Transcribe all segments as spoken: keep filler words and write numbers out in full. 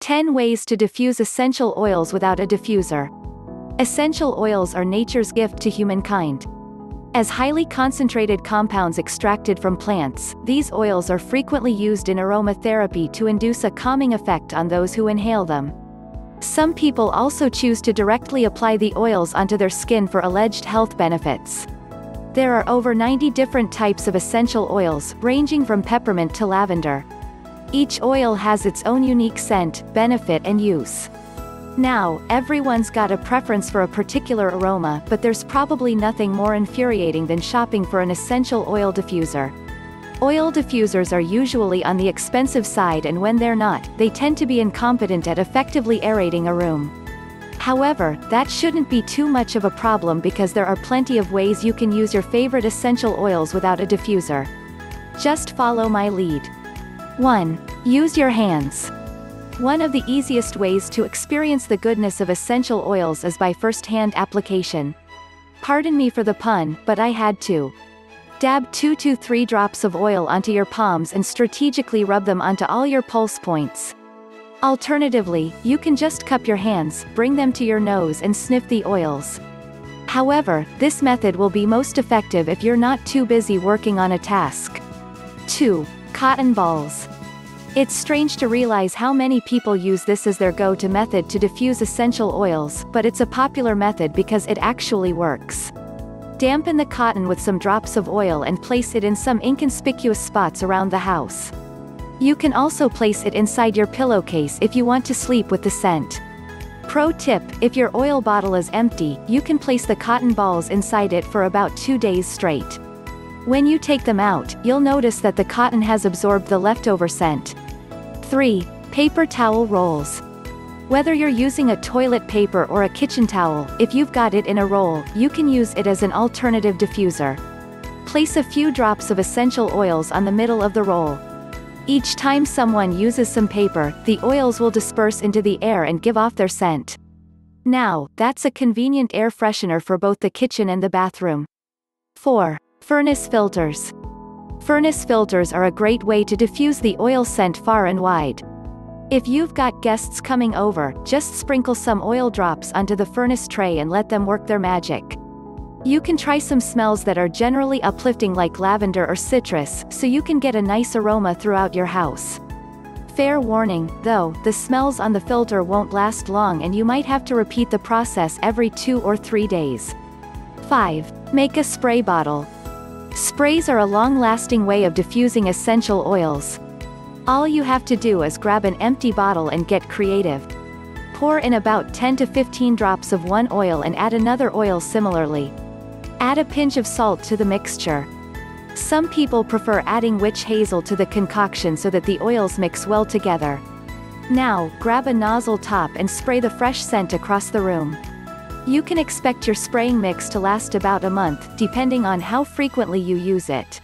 ten ways to diffuse essential oils without a diffuser. Essential oils are nature's gift to humankind. As highly concentrated compounds extracted from plants, these oils are frequently used in aromatherapy to induce a calming effect on those who inhale them. Some people also choose to directly apply the oils onto their skin for alleged health benefits. There are over ninety different types of essential oils, ranging from peppermint to lavender. Each oil has its own unique scent, benefit and use. Now, everyone's got a preference for a particular aroma, but there's probably nothing more infuriating than shopping for an essential oil diffuser. Oil diffusers are usually on the expensive side, and when they're not, they tend to be incompetent at effectively aerating a room. However, that shouldn't be too much of a problem because there are plenty of ways you can use your favorite essential oils without a diffuser. Just follow my lead. one. Use your hands. One of the easiest ways to experience the goodness of essential oils is by first-hand application. Pardon me for the pun, but I had to. Dab two to three drops of oil onto your palms and strategically rub them onto all your pulse points. Alternatively, you can just cup your hands, bring them to your nose and sniff the oils. However, this method will be most effective if you're not too busy working on a task. two. Cotton balls. It's strange to realize how many people use this as their go-to method to diffuse essential oils, but it's a popular method because it actually works. Dampen the cotton with some drops of oil and place it in some inconspicuous spots around the house. You can also place it inside your pillowcase if you want to sleep with the scent. Pro tip: if your oil bottle is empty, you can place the cotton balls inside it for about two days straight. When you take them out, you'll notice that the cotton has absorbed the leftover scent. three. Paper towel rolls. Whether you're using a toilet paper or a kitchen towel, if you've got it in a roll, you can use it as an alternative diffuser. Place a few drops of essential oils on the middle of the roll. Each time someone uses some paper, the oils will disperse into the air and give off their scent. Now, that's a convenient air freshener for both the kitchen and the bathroom. four. Furnace filters. Furnace filters are a great way to diffuse the oil scent far and wide. If you've got guests coming over, just sprinkle some oil drops onto the furnace tray and let them work their magic. You can try some smells that are generally uplifting like lavender or citrus, so you can get a nice aroma throughout your house. Fair warning, though, the smells on the filter won't last long and you might have to repeat the process every two or three days. five. Make a spray bottle. Sprays are a long-lasting way of diffusing essential oils. All you have to do is grab an empty bottle and get creative. Pour in about ten to fifteen drops of one oil and add another oil similarly. Add a pinch of salt to the mixture. Some people prefer adding witch hazel to the concoction so that the oils mix well together. Now, grab a nozzle top and spray the fresh scent across the room. You can expect your spraying mix to last about a month, depending on how frequently you use it.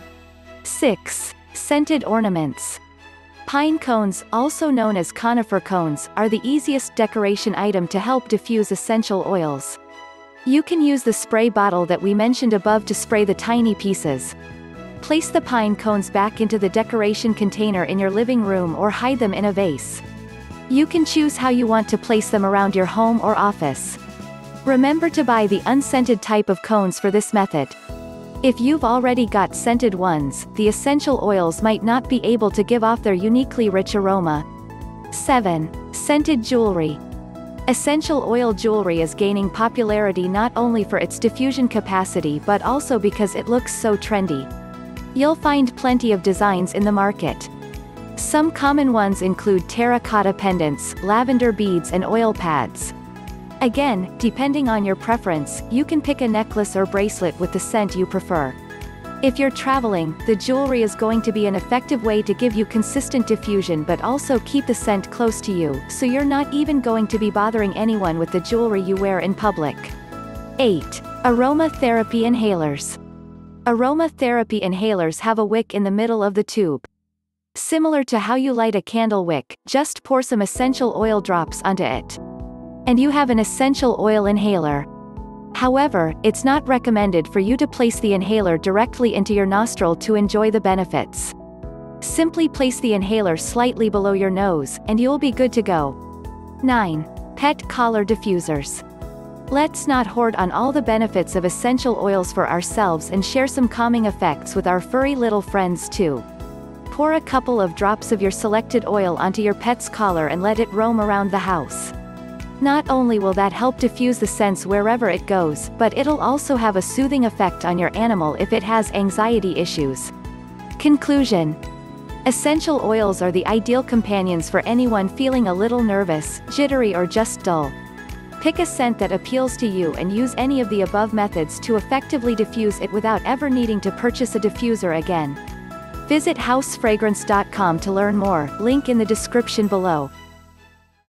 six. Scented ornaments. Pine cones, also known as conifer cones, are the easiest decoration item to help diffuse essential oils. You can use the spray bottle that we mentioned above to spray the tiny pieces. Place the pine cones back into the decoration container in your living room or hide them in a vase. You can choose how you want to place them around your home or office. Remember to buy the unscented type of cones for this method. If you've already got scented ones, the essential oils might not be able to give off their uniquely rich aroma. seven. Scented jewelry. Essential oil jewelry is gaining popularity not only for its diffusion capacity but also because it looks so trendy. You'll find plenty of designs in the market. Some common ones include terracotta pendants, lavender beads and oil pads. Again, depending on your preference, you can pick a necklace or bracelet with the scent you prefer. If you're traveling, the jewelry is going to be an effective way to give you consistent diffusion but also keep the scent close to you, so you're not even going to be bothering anyone with the jewelry you wear in public. eight. Aromatherapy inhalers. Aromatherapy inhalers have a wick in the middle of the tube. Similar to how you light a candle wick, just pour some essential oil drops onto it. And you have an essential oil inhaler. However, it's not recommended for you to place the inhaler directly into your nostril to enjoy the benefits. Simply place the inhaler slightly below your nose, and you'll be good to go. nine. Pet collar diffusers. Let's not hoard on all the benefits of essential oils for ourselves and share some calming effects with our furry little friends too. Pour a couple of drops of your selected oil onto your pet's collar and let it roam around the house. Not only will that help diffuse the scents wherever it goes, but it'll also have a soothing effect on your animal if it has anxiety issues. Conclusion. Essential oils are the ideal companions for anyone feeling a little nervous, jittery or just dull. Pick a scent that appeals to you and use any of the above methods to effectively diffuse it without ever needing to purchase a diffuser again. Visit house fragrance dot com to learn more, link in the description below.